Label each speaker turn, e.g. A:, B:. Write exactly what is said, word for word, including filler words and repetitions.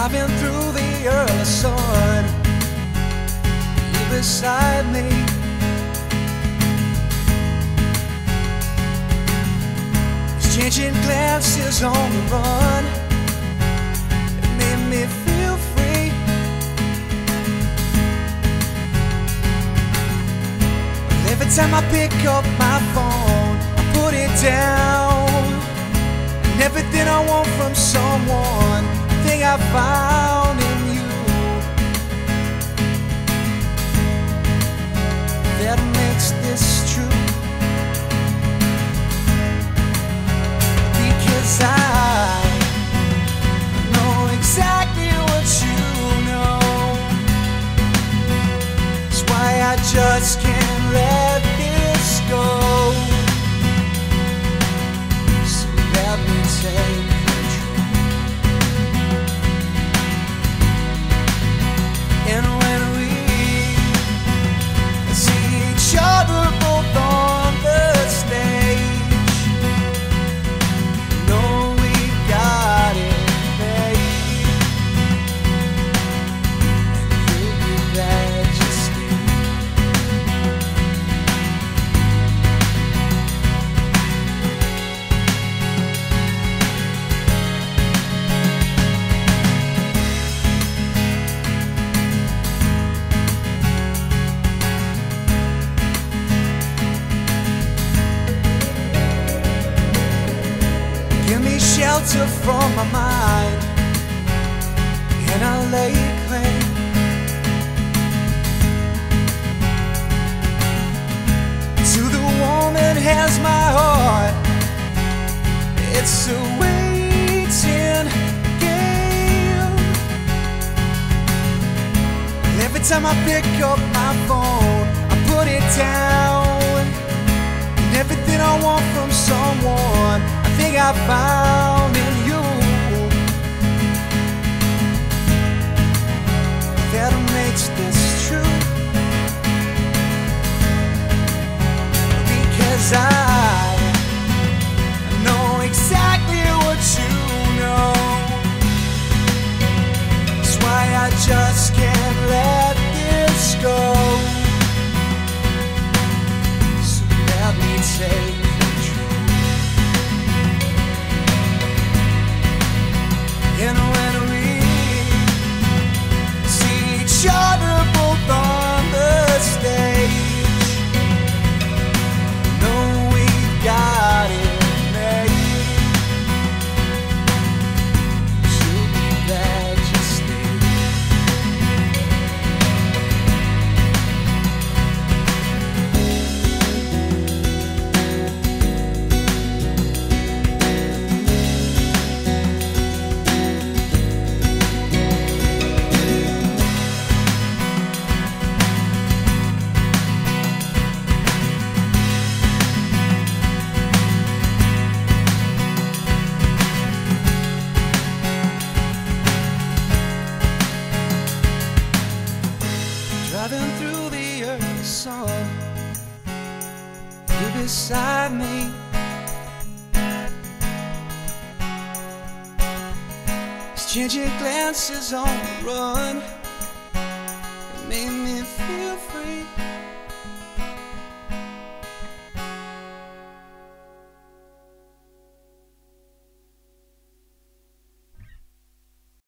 A: driving through the early sun, you beside me. Exchanging glances on the run, it made me feel free. Well, every time I pick up my phone, I put it down, and everything I want from someone, I think I found in you. That makes this true, because I know exactly what you know. That's why I just can't let this go. So let me take control. And when we see each other both on the stage, know we got it made. And you'll be glad you stayed. Give me shelter from my mind, and I lay claim to the one that has my heart. It's a waiting game. And every time I pick up my phone, I put it down, and everything I want from someone, I think I found in you. That makes this true, because I know exactly what you know. That's why I just can't let this go. So let me take control. And when we see each other both on the stage, know we've got it made. You'll be glad you stayed. Driving through the early sun, you beside me. Exchanging glances on the run, it made me feel free.